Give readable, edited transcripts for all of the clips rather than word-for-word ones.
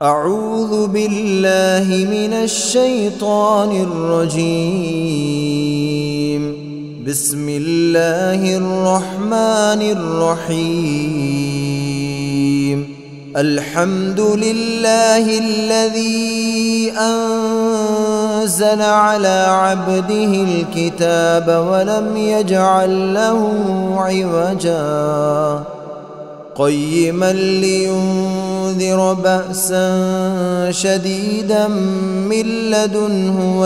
أعوذ بالله من الشيطان الرجيم. بسم الله الرحمن الرحيم. الحمد لله الذي أنزل على عبده الكتاب ولم يجعل له عوجا قيما لينذر بأسا شديدا من لدنه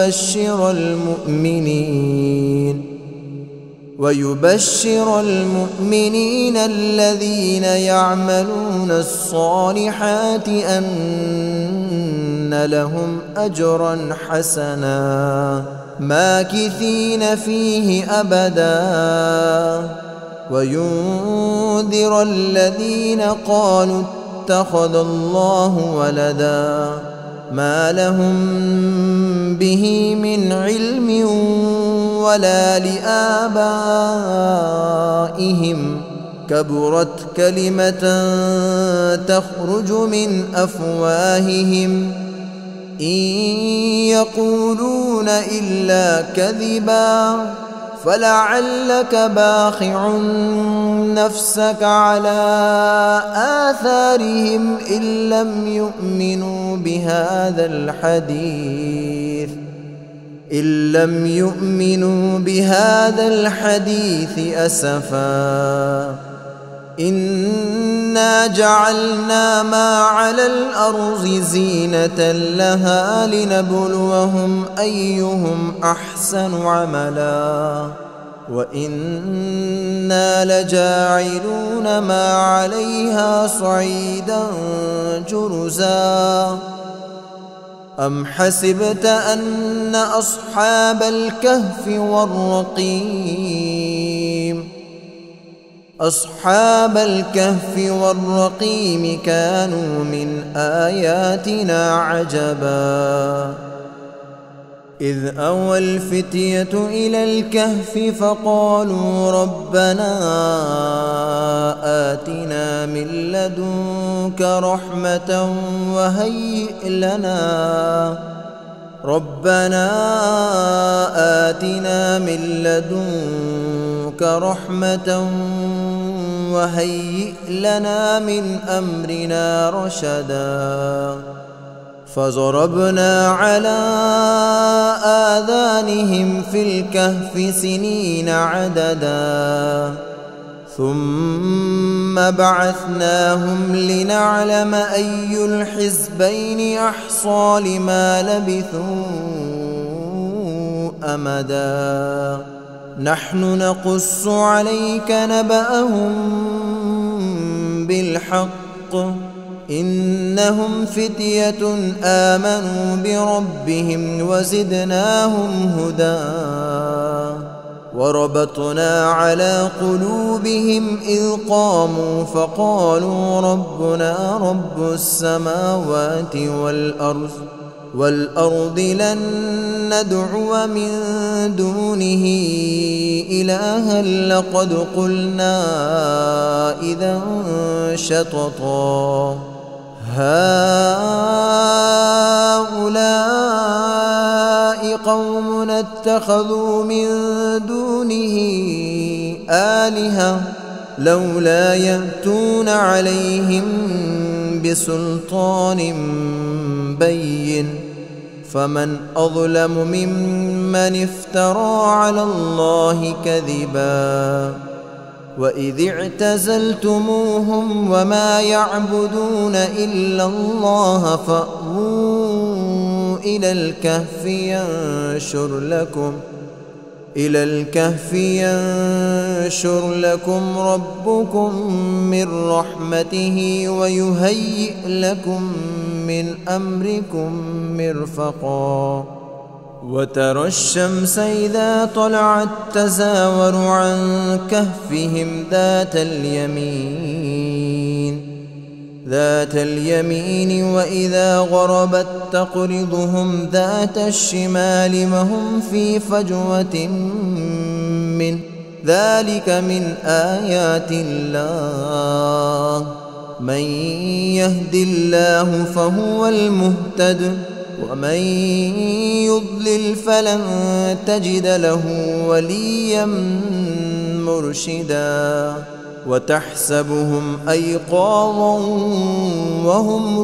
ويبشر المؤمنين الذين يعملون الصالحات أن لهم أجرا حسنا ماكثين فيه أبدا وينذر الذين قالوا اتخذ الله ولدا ما لهم به من علم ولا لآبائهم كبرت كلمة تخرج من أفواههم إن يقولون إلا كذبا فلعلك باخع نفسك على آثارهم إن لم يؤمنوا بهذا الحديث أسفا إنا جعلنا ما على الأرض زينة لها لنبلوهم أيهم أحسن عملا وإنا لجاعلون ما عليها صعيدا جرزا أم حسبت أن أصحاب الكهف والرقيم كانوا من آياتنا عجبا إذ أوى الفتية إلى الكهف فقالوا ربنا آتنا من لدنك رحمة وهيئ لنا من أمرنا رشدا فضربنا على آذانهم في الكهف سنين عددا ثم بعثناهم لنعلم أي الحزبين أحصى لما لبثوا أمدا نحن نقص عليك نبأهم بالحق إنهم فتية آمنوا بربهم وزدناهم هدى وربطنا على قلوبهم إذ قاموا فقالوا ربنا رب السماوات والأرض لن ندعو من دونه إلها لقد قلنا إذا شططا هؤلاء قوم اتخذوا من دونه آلهة لولا يأتون عليهم بسلطان بين فمن أظلم ممن افترى على الله كذبا وإذ اعتزلتموهم وما يعبدون إلا الله فأووا إلى الكهف ينشر لكم ربكم من رحمته ويهيئ لكم من أمركم مرفقا وترى الشمس إذا طلعت تزاور عن كهفهم ذات اليمين وإذا غربت تقرضهم ذات الشمال وهم في فجوة منه ذلك من آيات الله من يهد الله فهو المهتد ومن يضلل فلن تجد له وليا مرشدا وتحسبهم أيقاظا وهم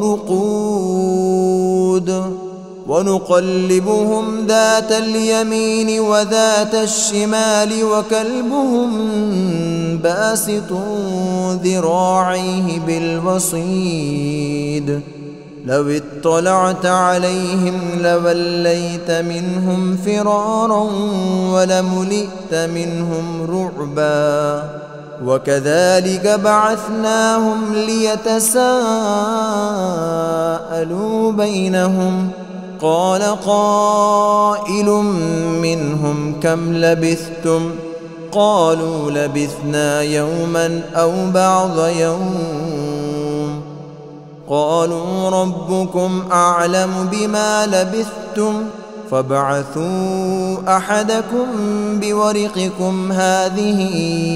رقود ونقلبهم ذات اليمين وذات الشمال وكلبهم باسط ذراعيه بالوصيد لو اطلعت عليهم لوليت منهم فرارا ولملئت منهم رعبا وكذلك بعثناهم ليتساءلوا بينهم قال قائل منهم كم لبثتم قالوا لبثنا يوما أو بعض يوم قالوا ربكم أعلم بما لبثتم فابعثوا أحدكم بورقكم هذه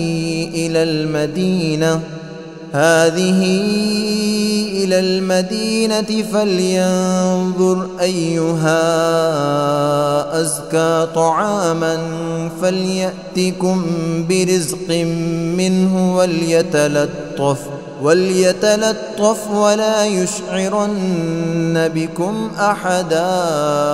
إلى المدينة فلينظر أيها أزكى طعاما فليأتكم برزق منه وليتلطف ولا يشعرن بكم أحدا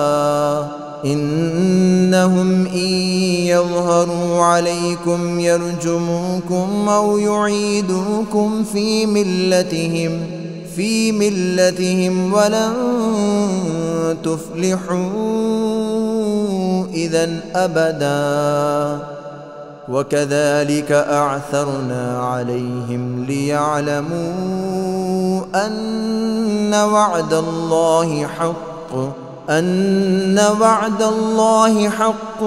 إنهم إن يظهروا عليكم يرجموكم أو يعيدوكم في ملتهم ولن تفلحوا إذا أبدا وكذلك أعثرنا عليهم ليعلموا أن وعد الله حق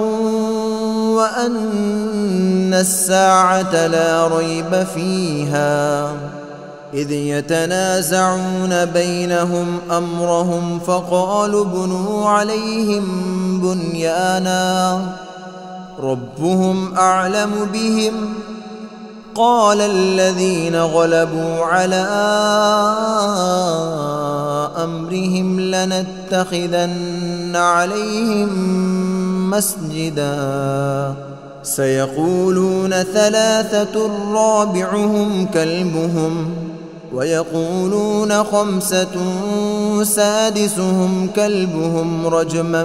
وأن الساعة لا ريب فيها إذ يتنازعون بينهم أمرهم فقالوا ابنوا عليهم بنيانا ربهم أعلم بهم قال الذين غلبوا على أمرهم لنتخذن عليهم مسجدا سيقولون ثلاثة رابعهم كلبهم ويقولون خمسة سادسهم كلبهم رجما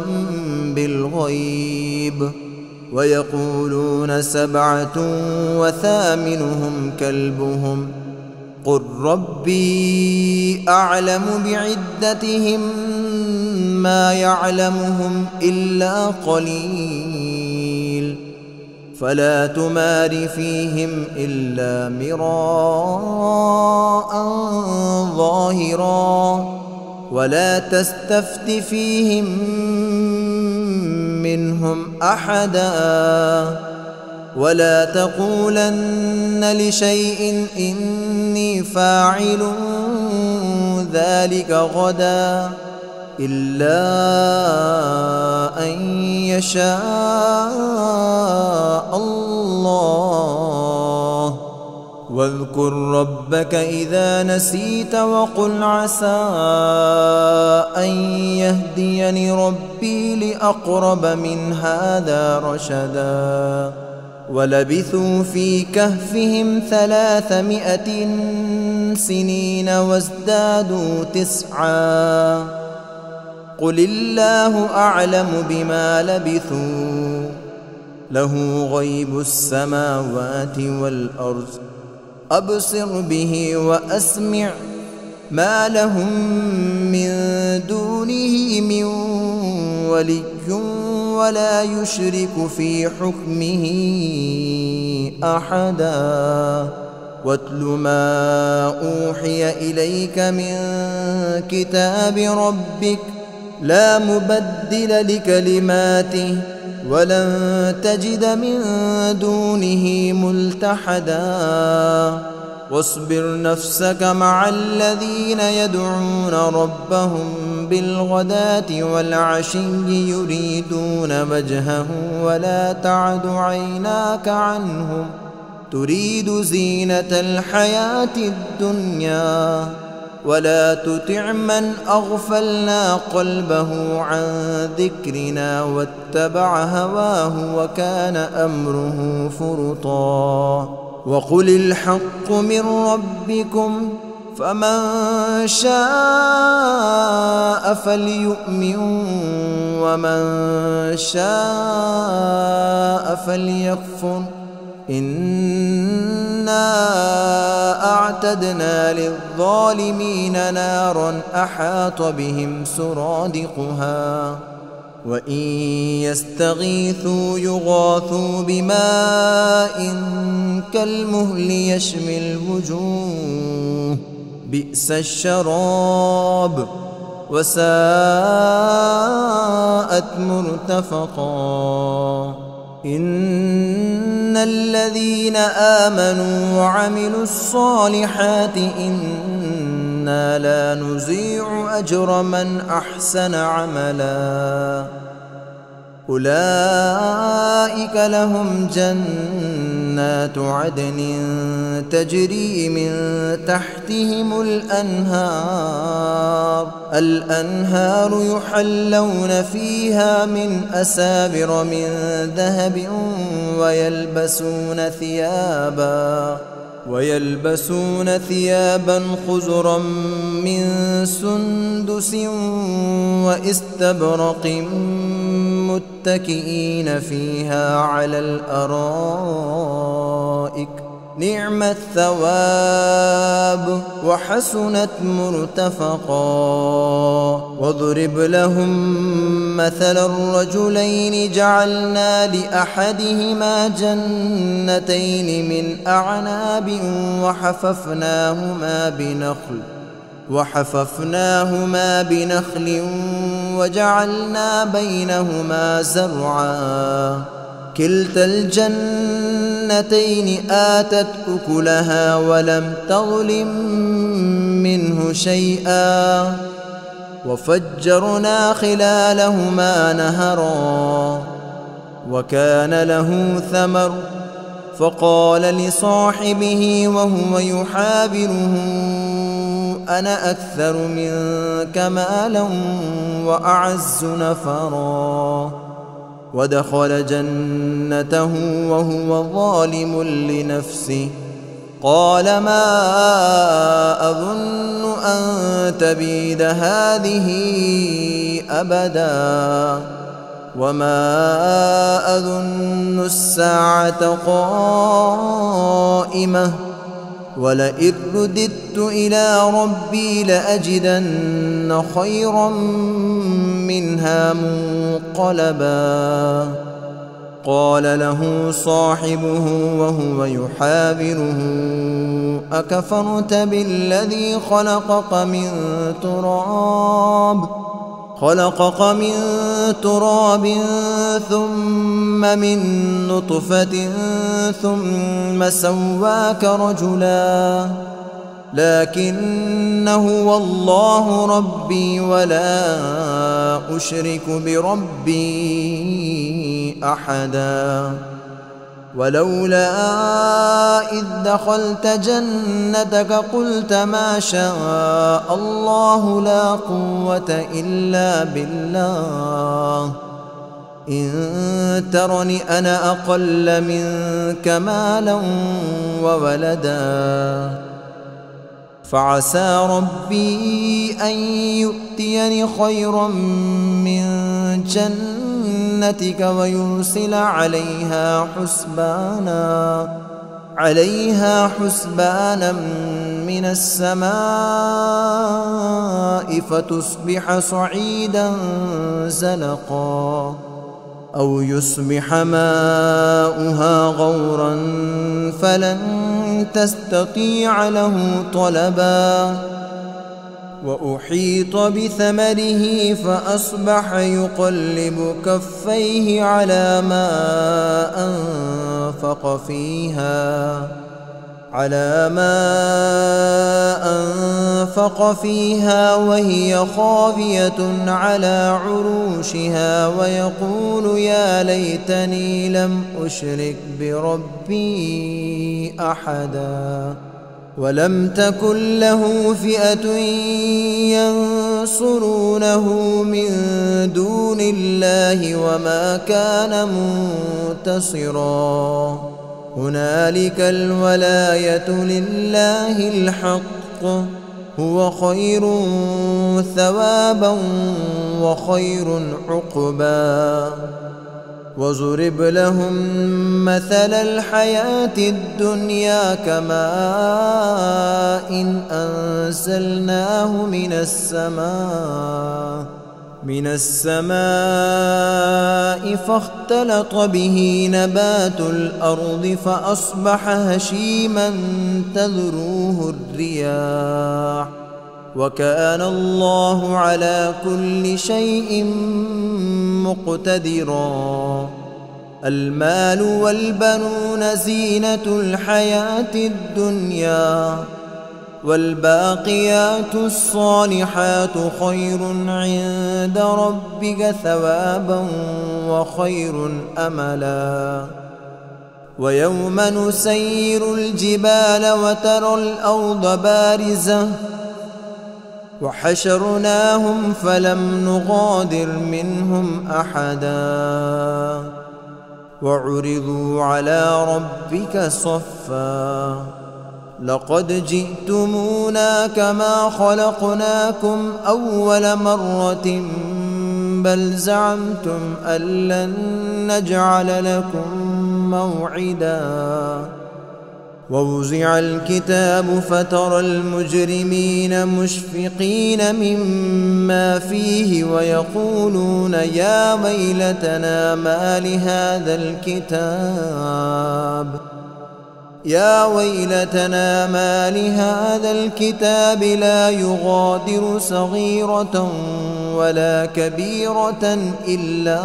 بالغيب ويقولون سبعة وثامنهم كلبهم قل ربي أعلم بعدتهم ما يعلمهم إلا قليل فلا تمار فيهم إلا مراء ظاهرا ولا تستفت فيهم منهم أحدا ولا تقولن لشيء إني فاعل ذلك غدا إلا أن يشاء الله واذكر ربك إذا نسيت وقل عسى أن يهديني ربي لأقرب من هذا رشدا ولبثوا في كهفهم 300 سنين وازدادوا 9 قل الله أعلم بما لبثوا له غيب السماوات والأرض أبصر به وأسمع ما لهم من دونه من ولي ولا يشرك في حكمه أحدا واتل ما أوحي إليك من كتاب ربك لا مبدل لكلماته ولن تجد من دونه ملتحدا واصبر نفسك مع الذين يدعون ربهم بالغداة والعشي يريدون وجهه ولا تعد عيناك عنهم تريد زينة الحياة الدنيا ولا تطع من أغفلنا قلبه عن ذكرنا واتبع هواه وكان أمره فرطا وقل الحق من ربكم فمن شاء فليؤمن ومن شاء فليكفر إنا أعتدنا للظالمين نارا أحاط بهم سرادقها وإن يستغيثوا يغاثوا بماء كالمهل يشوي الوجوه بئس الشراب وساءت مرتفقا إن الذين آمنوا وعملوا الصالحات إنا لا نضيع أجر من أحسن عملا أولئك لهم جنات عدن تجري من تحتهم الأنهار يحلون فيها من أسابر من ذهب ويلبسون ثيابا خضرا من سندس واستبرق متكئين فيها على الأرائك نعم الثواب وحسنت مرتفقا واضرب لهم مثل الرجلين جعلنا لأحدهما جنتين من أعناب وحففناهما بنخل وجعلنا بينهما زرعا كلتا الجنتين آتت أكلها ولم تظلم منه شيئا وفجرنا خلالهما نهرا وكان له ثمر فقال لصاحبه وهو يحاوره أنا أكثر منك مالا وأعز نفرا ودخل جنته وهو ظالم لنفسه قال ما أظن أن تبيد هذه أبدا وما أظن الساعة قائمة ولئن رددت إلى ربي لأجدن خيرا منها منقلبا قال له صاحبه وهو يحاوره أكفرت بالذي خلقك من تراب ثم من نطفة ثم سواك رجلا لكن هو الله ربي ولا أشرك بربي أحدا ولولا إذ دخلت جنتك قلت ما شاء الله لا قوة إلا بالله إن ترني أنا أقل منك مالا وولدا فعسى ربي أن يؤتيني خيرا من جنتك ويرسل عليها حسبانا من السماء فتصبح صعيدا زلقا أو يصبح ماؤها غورا فلن تستطيع له طلبا وأحيط بثمره فأصبح يقلب كفيه على ما أنفق فيها على ما أنفق فيها وهي خاوية على عروشها ويقول يا ليتني لم أشرك بربي أحدا ولم تكن له فئة ينصرونه من دون الله وما كان منتصرا هنالك الولاية لله الحق هو خير ثوابا وخير عقبا وضرب لهم مثل الحياة الدنيا كماء إن أنزلناه من السماء فاختلط به نبات الأرض فأصبح هشيما تذروه الرياح وكان الله على كل شيء مقتدرا المال والبنون زينة الحياة الدنيا والباقيات الصالحات خير عند ربك ثوابا وخير أملا ويوم نسير الجبال وترى الأرض بارزة وحشرناهم فلم نغادر منهم أحدا وعرضوا على ربك صفا لقد جئتمونا كما خلقناكم أول مرة بل زعمتم أن لن نجعل لكم موعدا ووزع الكتاب فترى المجرمين مشفقين مما فيه ويقولون يا ويلتنا ما لهذا الكتاب لا يغادر صغيرة ولا كبيرة إلا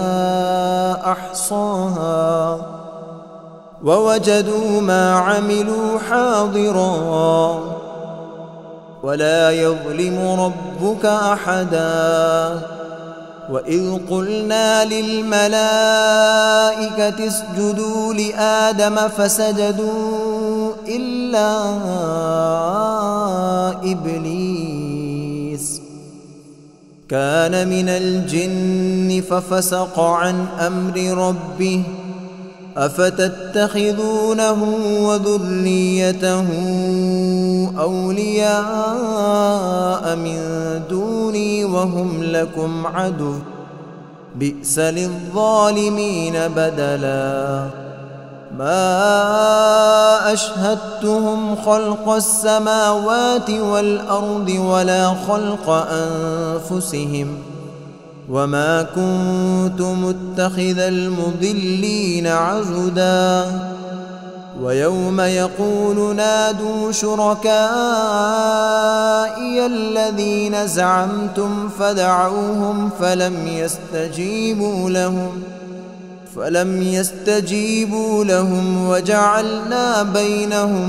أحصاها ووجدوا ما عملوا حاضرا ولا يظلم ربك أحدا وإذ قلنا للملائكة اسجدوا لآدم فسجدوا إلا إبليس كان من الجن ففسق عن أمر ربه أفتتخذونه وذريته أولياء من دوني وهم لكم عدو بئس للظالمين بدلا ما أشهدتهم خلق السماوات والأرض ولا خلق أنفسهم وما كنت متخذ المضلين عضدا ويوم يقول نادوا شركائي الذين زعمتم فدعوهم فلم يستجيبوا لهم وجعلنا بينهم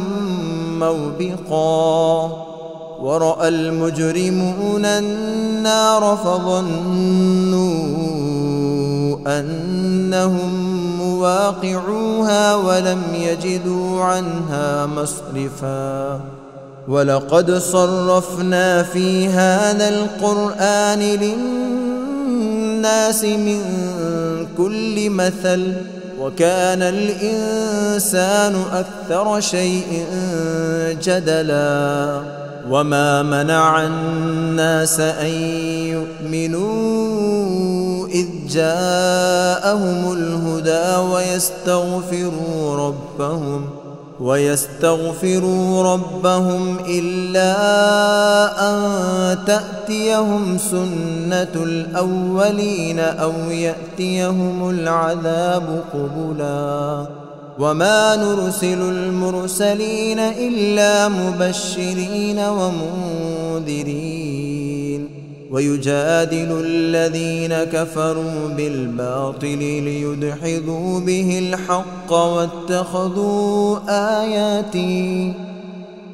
موبقا ورأى المجرمون النار فظنوا أنهم مواقعوها ولم يجدوا عنها مصرفا ولقد صرفنا في هذا القرآن للناس من كل مثل وكان الإنسان أكثر شيء جدلا وما منع الناس أن يؤمنوا إذ جاءهم الهدى ويستغفروا ربهم إلا أن تأتيهم سنة الأولين أو يأتيهم العذاب قبلا وما نرسل المرسلين إلا مبشرين ومنذرين ويجادل الذين كفروا بالباطل ليدحضوا به الحق واتخذوا آياتي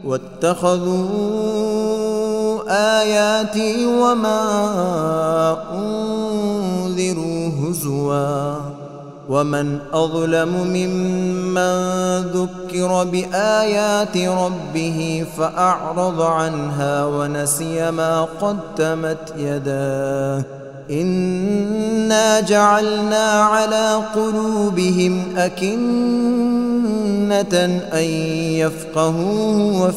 واتخذوا آياتي وما أنذروا هزوا ومن أظلم ممن ذكر بآيات ربه فأعرض عنها ونسي ما قدمت يداه إنا جعلنا على قلوبهم أكنة أن يفقهوه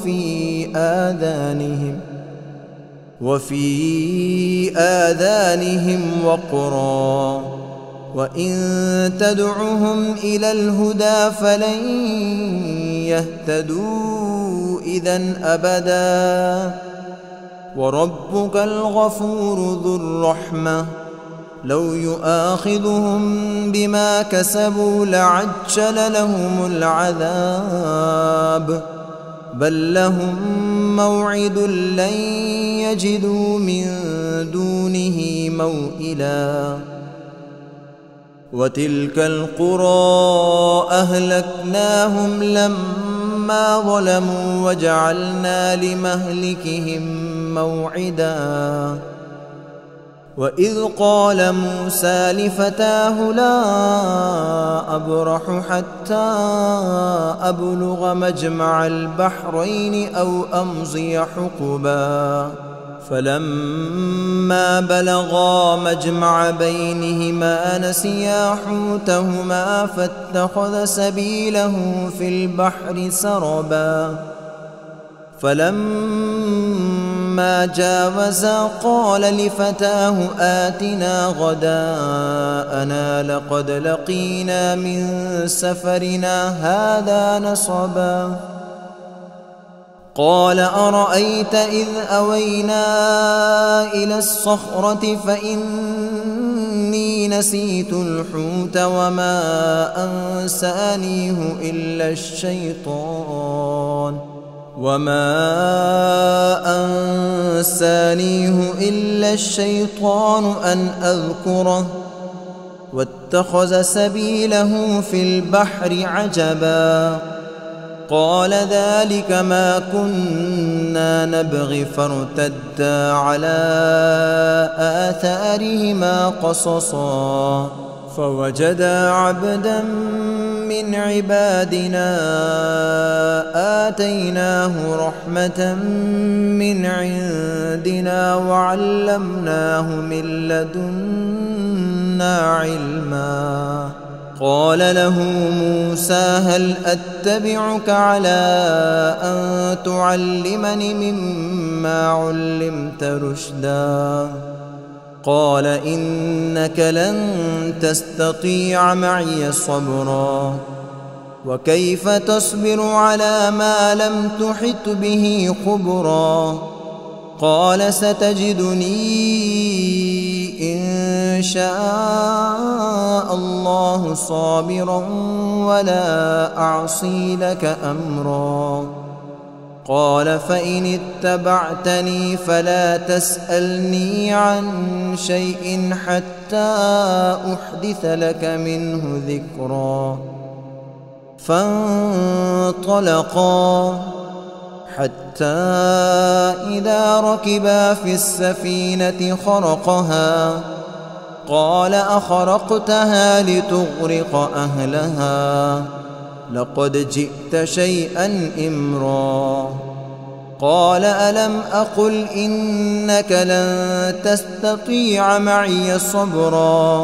وفي آذانهم وقرا وإن تدعهم إلى الهدى فلن يهتدوا إذن أبدا وربك الغفور ذو الرحمة لو يؤاخذهم بما كسبوا لعجل لهم العذاب بل لهم موعد لن يجدوا من دونه موئلا وتلك القرى أهلكناهم لما ظلموا وجعلنا لمهلكهم موعدا وإذ قال موسى لفتاه لا أبرح حتى أبلغ مجمع البحرين أو أمضي حقبا فلما بلغا مجمع بينهما نسيا حوتهما فاتخذ سبيله في البحر سربا فلما جاوزا قال لفتاه آتنا غداءنا لقد لقينا من سفرنا هذا نصبا قال أرأيت إذ أوينا إلى الصخرة فإني نسيت الحوت وما أنسانيه إلا الشيطان أن أذكره واتخذ سبيله في البحر عجبا قال ذلك ما كنا نبغي فارتدا على آثارهما قصصا فوجدا عبدا من عبادنا آتيناه رحمة من عندنا وعلمناه من لدنا علما قال له موسى هل أتبعك على أن تعلمني مما علمت رشدا قال إنك لن تستطيع معي صبرا وكيف تصبر على ما لم تحط به خبرا قال ستجدني إن شاء الله صابرا ولا أعصي لك أمرا قال فإن اتبعتني فلا تسألني عن شيء حتى أحدث لك منه ذكرا فانطلقا حتى إذا ركبا في السفينة خرقها قال أخرقتها لتغرق أهلها لقد جئت شيئا إمرا قال ألم أقل إنك لن تستطيع معي صبرا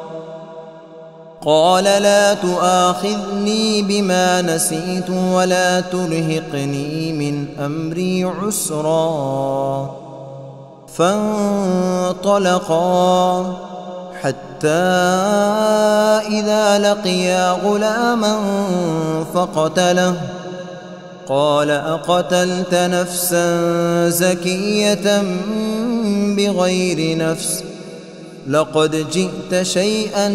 قال لا تؤاخذني بما نسيت ولا ترهقني من أمري عسرا فانطلقا حتى إذا لقيا غلاما فقتله قال أقتلت نفسا زكية بغير نفس لقد جئت شيئا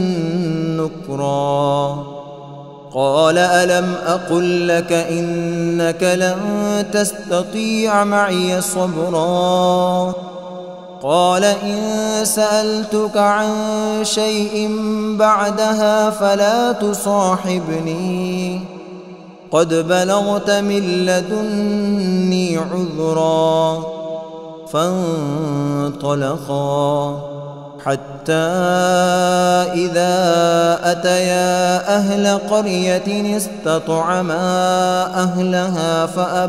نكرا قال ألم أقل لك إنك لن تستطيع معي صبرا قال إن سألتك عن شيء بعدها فلا تصاحبني قد بلغت من لدني عذرا. فانطلقا حتى إذا أتيا أهل قرية استطعما أهلها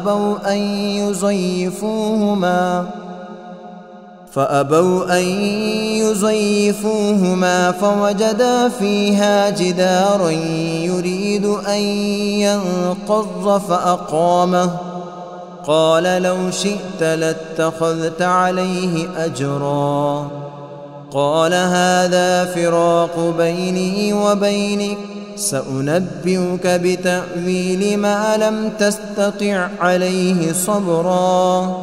فأبوا أن يضيفوهما فوجدا فيها جدارا يريد أن ينقض فأقامه. قال لو شئت لاتخذت عليه أجرا. قال هذا فراق بيني وبينك، سأنبئك بتأويل ما لم تستطع عليه صبرا.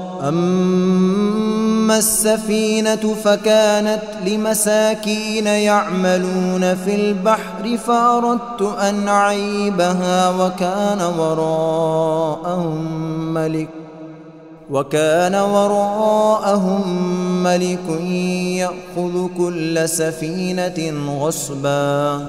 أما السفينة فكانت لمساكين يعملون في البحر فأردت أن أعيبها وكان وراءهم ملك يأخذ كل سفينة غصبا.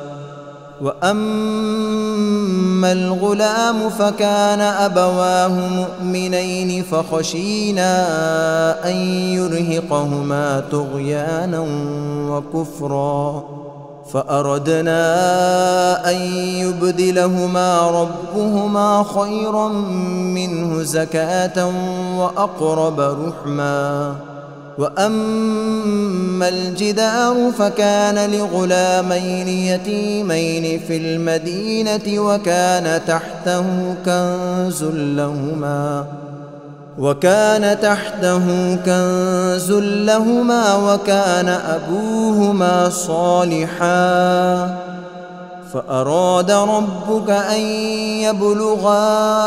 وأما الغلام فكان أبواه مؤمنين فخشينا أن يرهقهما طغيانا وكفرا، فأردنا أن يبدلهما ربهما خيرا منه زكاة وأقرب رحما. وأما الجدار فكان لغلامين يتيمين في المدينة وكان تحته كنز لهما وكان أبوهما صالحا. فأراد ربك أن يبلغا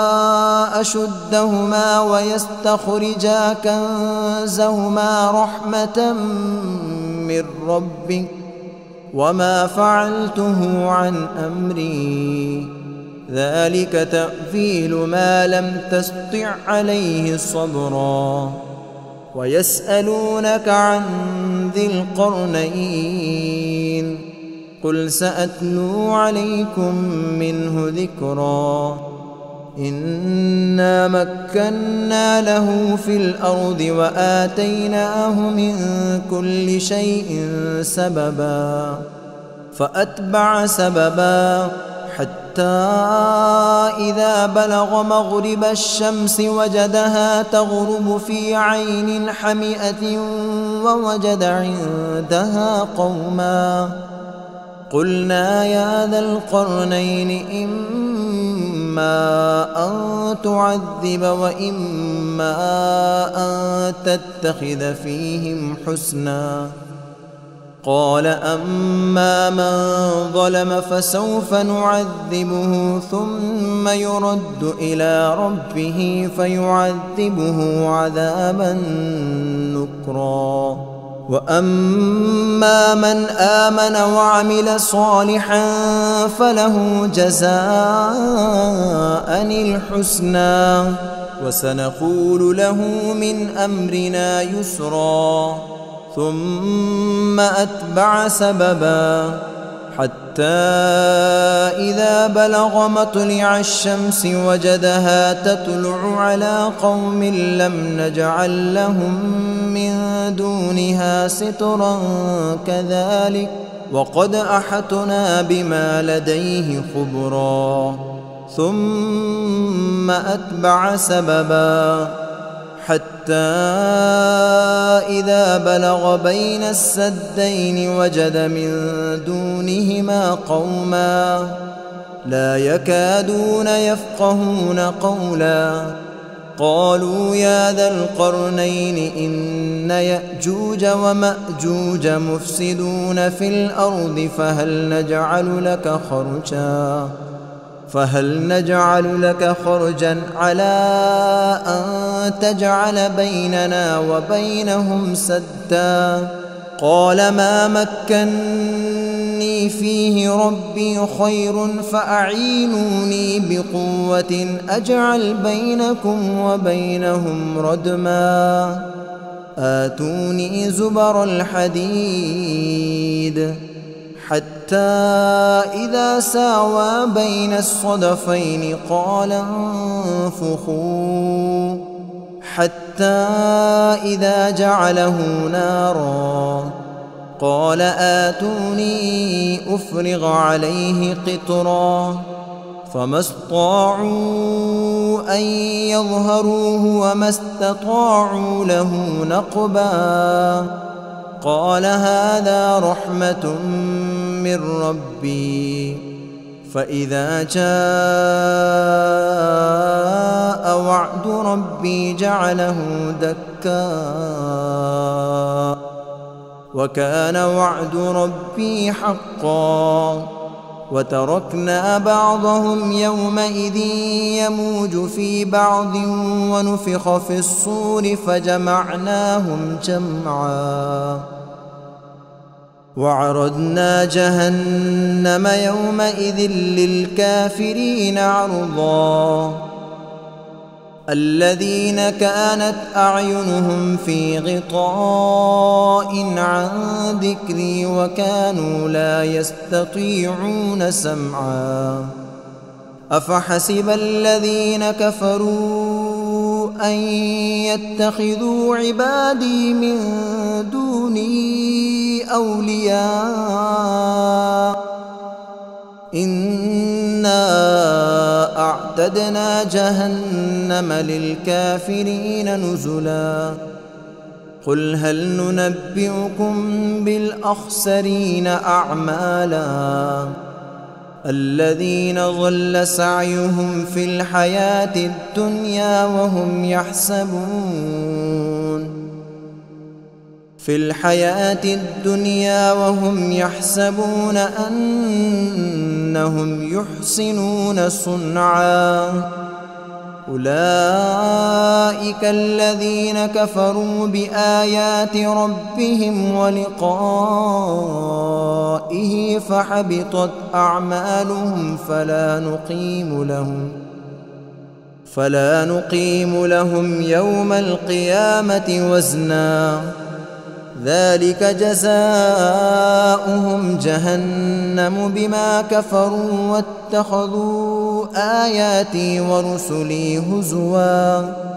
أشدهما ويستخرجا كنزهما رحمة من ربك وما فعلته عن أمري، ذلك تأويل ما لم تسطع عليه صبرا. ويسألونك عن ذي القرنين، قل سأتلو عليكم منه ذكرا. إنا مكنا له في الأرض وآتيناه من كل شيء سببا. فأتبع سببا حتى إذا بلغ مغرب الشمس وجدها تغرب في عين حمئة ووجد عندها قوما. قلنا يا ذا القرنين إما أن تعذب وإما أن تتخذ فيهم حسنا. قال أما من ظلم فسوف نعذبه ثم يرد إلى ربه فيعذبه عذابا نكرا. وأما من آمن وعمل صالحا فله جزاء الحسنى وسنقول له من أمرنا يسرا. ثم أتبع سببا حتى إذا بلغ مطلع الشمس وجدها تطلع على قوم لم نجعل لهم من دونها سترا كذلك وقد أحطنا بما لديه خبرا. ثم أتبع سببا حتى إذا بلغ بين السدين وجد من دونهما قوما لا يكادون يفقهون قولا. قالوا يا ذا القرنين إن يأجوج ومأجوج مفسدون في الأرض فهل نجعل لك خرجا على أن تجعل بيننا وبينهم سدا. قال ما مكني فيه ربي خير فأعينوني بقوة أجعل بينكم وبينهم ردما. آتوني زبر الحديد حتى إذا ساوى بين الصدفين قال انفخوا حتى إذا جعله نارا قال آتوني أفرغ عليه قطرا فما استطاعوا أن يظهروه وما استطاعوا له نقبا قال هذا رحمة من ربي فإذا جاء وعد ربي جعله دكا وكان وعد ربي حقا وتركنا بعضهم يومئذ يموج في بعض ونفخ في الصور فجمعناهم جمعا وعرضنا جهنم يومئذ للكافرين عرضا الذين كانت أعينهم في غطاء عن ذكري وكانوا لا يستطيعون سمعا أفحسب الذين كفروا أن يتخذوا عبادي من دوني أولياء إنا أعتدنا جهنم للكافرين نزلا قل هل ننبئكم بالأخسرين أعمالا الذين ضل سعيهم في الحياة الدنيا وهم يحسبون أنهم يحسنون صنعا أولئك الذين كفروا بآيات ربهم ولقائه فحبطت أعمالهم فلا نقيم لهم يوم القيامة وزنا ذلك جزاؤهم جهنم بما كفروا واتخذوا آياتي ورسلي هزوا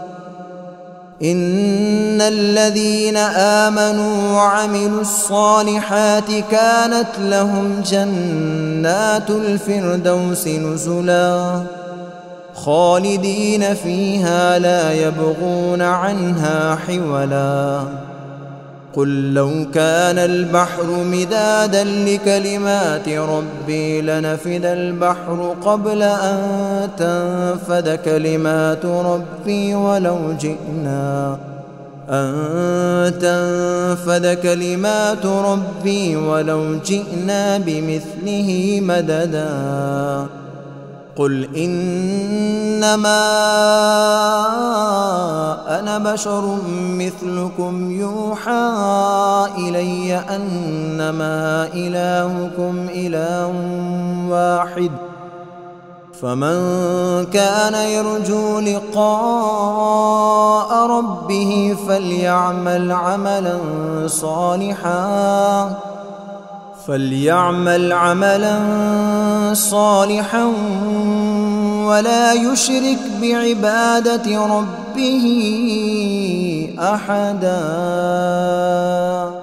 إن الذين آمنوا وعملوا الصالحات كانت لهم جنات الفردوس نزلا خالدين فيها لا يبغون عنها حولا قل لو كان البحر مدادا لكلمات ربي لنفد البحر قبل أن تنفد كلمات ربي ولو جئنا بمثله مددا قل إنما أنا بشر مثلكم يوحى إلي أنما إلهكم إله واحد فمن كان يرجو لقاء ربه فليعمل عملا صالحا ولا يشرك بعبادة ربه أحدا.